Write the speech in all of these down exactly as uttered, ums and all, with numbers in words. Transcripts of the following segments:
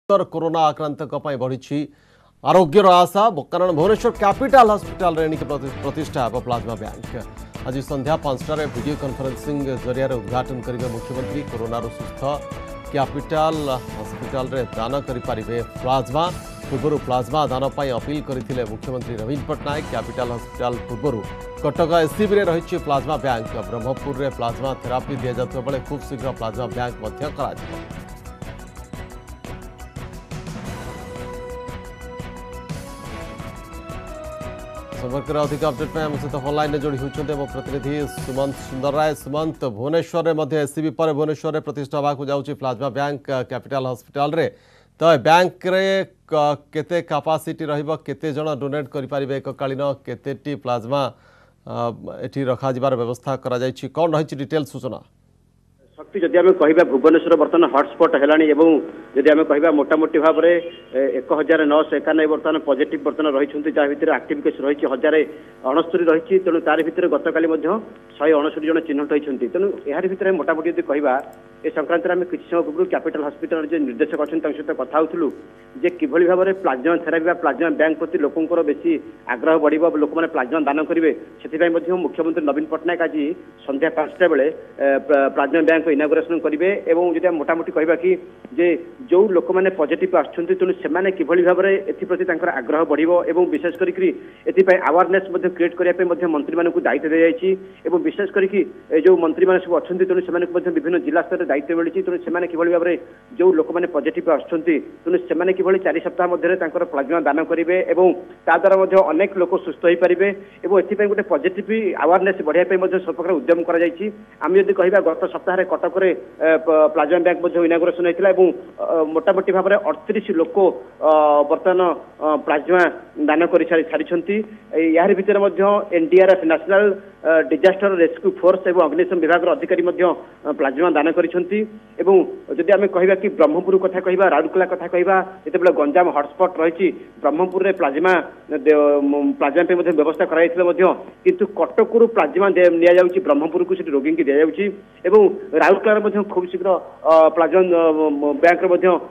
उत्तर corona आक्रांत बढ़ी आरोग्यर आशा कारण Bhubaneswar capital hospital रे प्रतिष्ठा हे प्लाज्मा बैंक आज संध्या पांचटार वीडियो कॉन्फ्रेंसिंग जरिया उद्घाटन करेंगे मुख्यमंत्री। कोरोना सुस्थ कैपिटल हॉस्पिटल रे दान करें प्लाज्मा पूर्व प्लाज्मा दान अपील करते मुख्यमंत्री नवीन पट्टनायक। कैपिटल हॉस्पिटल पूर्व कटक एससीबी रही प्लाज्मा बैंक ब्रह्मपुर में प्लाज्मा थेरापी दि जाता बेले खूब शीघ्र प्लाज्मा बैंक संपर्क में अधिक अपडेट में सहित ऑनलाइन जोड़ी होती मो प्रतिनिधि सुमंत सुंदर राय। सुमंत भुवनेश्वर में एससीबी पर भुवनेश्वर में प्रतिष्ठा होगा जाऊँगी प्लाज्मा बैंक कैपिटल हॉस्पिटल रे तो बैंक रे केते कैपेसिटी रहिबो केते जण डोनेट करि परिबे एककालीन केतेटी प्लाज्मा एठी रखा जिबार व्यवस्था करा जायछि कोन रहिछि डिटेल सूचना शक्ति जदि आम कह भुवनेश्वर बर्तमान हटस्पट है जदि आम कह मोटामोटी भाव में एक हजार नौश एकानबे बर्तमान पॉजिटिव बर्तमान रही जहाँ भितर आक्टिव केस रही हजार अणस्तरी रही तेणु तार भितर गतकाली शहे अणसठ जन चिन्हट होती तेणु यार भितर मोटामोटी जब कह ए संक्रांत में किसी समय पूर्व कैपिटल हॉस्पिटल जो निर्देशक अच्छा सहित कथा होलु जे किभली भाव में प्लाज्मा थेरापी प्लाज्मा बैंक प्रति लोकंर बेसी आग्रह बढ़ लोक मैंने प्लाज्मा दान करेंगे से मुख्यमंत्री नवीन पट्टनायक आज संध्या पांचटा बेले प्लाज्मा बैंक इनागुरेसन करेंगे। जब मोटामोटी कहवा कि जे जो लोक मैंने पॉजिटिव आसुँच तेणु से किभली भाव में एप्रति आग्रह बढ़ो और विशेष करके अवेयरनेस क्रिएट करने मंत्री मानक दायित्व दी जाइए विशेष करके जो मंत्री मैंने सब अच्छा तेणु से विभिन्न जिला स्तर दायित्व मिली तेणु से किभली भाव में जो लोक मैंने पॉजिटिव आसुँच तेणु से किभली चार सप्ताह मध्य प्लाज्मा दान करेंगे और ताद्वारा अनेक लोक सुस्थ हो पारे और एपाई गोटे पॉजिटिव अवेयरनेस बढ़ाई सब प्रकार उद्यम करें कह गत सप्ताह कटक प्लाज्मा बैंक इनागुरेसन होता है मोटामोटी भाव में अड़तीस लोक बर्तमान प्लाज्मा दान कर सारी यार भितर NDRF national disaster rescue force और अग्निशम विभाग अधिकारी प्लाज्मा दान करती जदि आम कह कि ब्रह्मपुर कथा कह राउरकेला कथा कह जिते गंजाम हटस्पट रही ब्रह्मपुर में प्लाज्मा प्लाज्मा व्यवस्था किंतु कटकू प्लाज्मा नि ब्रह्मपुर को रोगी की दि जाऊँगी राउरकेला खूब शीघ्र प्लाज्मा बैंक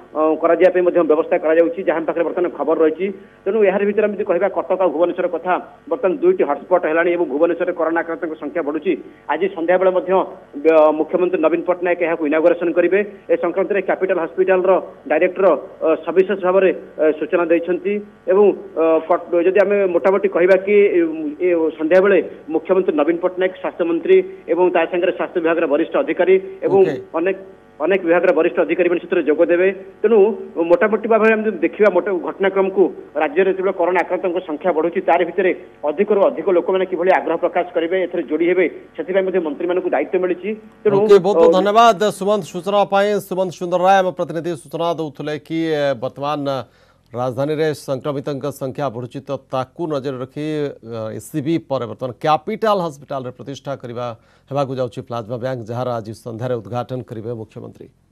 व्यवस्था जहाँ पाखे बर्तमान खबर रही तेणु यार भितर कह कटक और भुवनेश्वर कथा बर्तमान दुईट हटस्पट है भुवनेश्वर कोरोना आक्रांत संख्या बढ़ुची आज संध्या बेले मुख्यमंत्री नवीन पट्टनायक यहाँ इनागुरेसन करेंगे ए संक्रांत में कैपिटल हॉस्पिटल डायरेक्टर सविशेष भाव में सूचना देती जदि आम मोटामोटी कहवा कि संध्या बेले मुख्यमंत्री नवीन पट्टनायक स्वास्थ्य मंत्री और तांगे स्वास्थ्य विभाग वरिष्ठ अधिकारी और अनेक अनेक विभाग वरिष्ठ अधिकारी सहित जोगदेवे तेणु मोटामोटी भाव में देखा घटनाक्रम को राज्य में कोरोना आक्रांत संख्या बढ़ुची तार भितर अधिक अधिक लोक मैंने किभली आग्रह प्रकाश करेंगे ए जोड़ी हे से मंत्री मानक दायित्व मिली तेणु बहुत बहुत धन्यवाद सुमंत सूचना सुमंत सुंदर राय प्रतिनिधि सूचना दूसरे कि वर्तमान राजधानी रे संक्रमित संख्या बढ़ुची तो ताकू नजर रखी एससीबी पर बर्तमान कैपिटल हॉस्पिटल रे प्रतिष्ठा करवा हेबाकु जाउची प्लाज्मा बैंक जहार आज संध्यारे उद्घाटन करेंगे मुख्यमंत्री।